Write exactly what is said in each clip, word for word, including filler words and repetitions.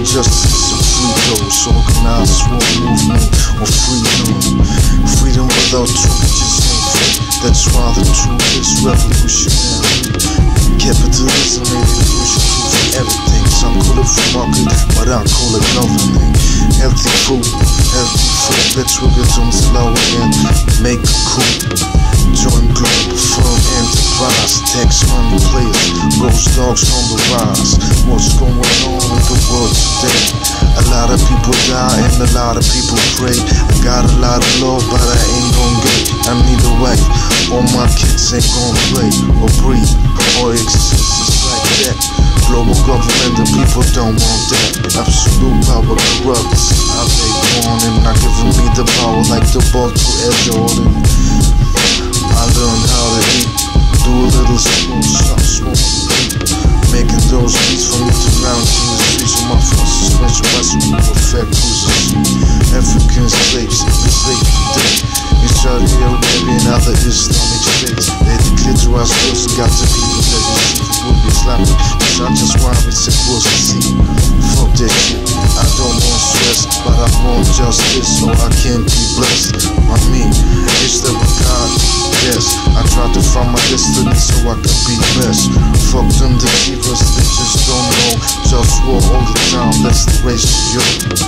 justice and free those. Organized sword movement or freedom. Freedom without truth just ain't free. That's why the truth is revolutionary. Capitalism ain't the crucial truth for everything. Some call it free market, but I call it governing. Healthy food, healthy food. Let's trigger some slow and make a coup. Join Globalfirm enterprise. Tax money players, GhostDogz on the rise. What's going on in the world today? A lot of people die and a lot of people pray. I got a lot of love, but I ain't gon' get. I need a wife. All my kids ain't gon' play or breathe or exist. It's like that. Global government, the people don't want that. Absolute power corrupts. I they born and not giving me the power like the ball to Ed Jordan. I learned how to eat. Do a little spoon, stop smoking. Making those beats for me to round in the streets of my first suspension recipe for fat cruisers. African slaves, enslaved today. In Saudi Arabia and other Islamic states, they declare to us girls got to be that his chief will be Islamic. It's not just why it's a was to see. Fuck that shit. I don't want stress, but I want justice so I can be blessed. I mean, is there a God? Yes, I try to find my destiny so I can be best. Fuck them deceivers, they just don't know. Just war all the time, let's race to you.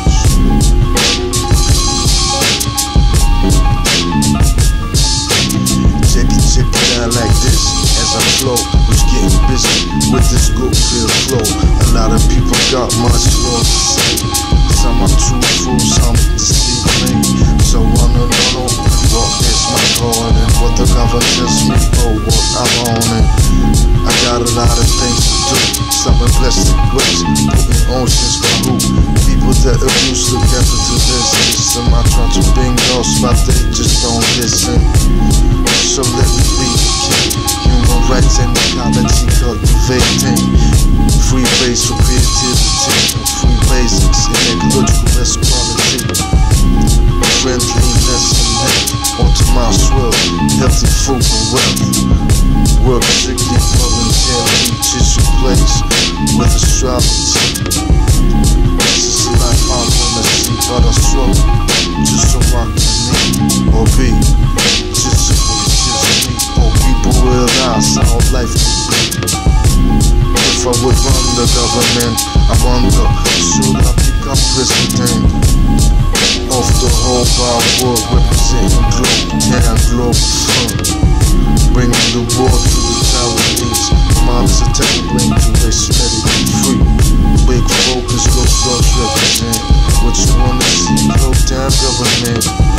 Check it, check it out like this as I flow. Who's getting busy with this good feel flow? A lot of people got much more to say. Some are truthful, some deceive me. So wanna know what is my God and what the government tells me, oh what I'm on it. I got a lot of things to do. Some in plastic waste, putting oceans for who? People that abuse the capitalist system. I try to bring those, but they just don't listen. So let me be the king. Human rights and ecology cultivating. Free base for creativity. Free basics in ecological equality. Friendliness and hate. Onto my swirl. Healthy food and wealth. Work strictly voluntarily. Just a place with astrology. This is the life I wanna see, but I struggle just so I can need or be. Just so it's just me. Or people realize how life can be. If I would run the government, I wonder, should I become president of the whole wide world, representing Globe, Globalfirm, bringing the war to the Taiwanese. Minds are tabling to race ready to be free. Big focus, GhostDogz represent what you wanna see. Globe down government.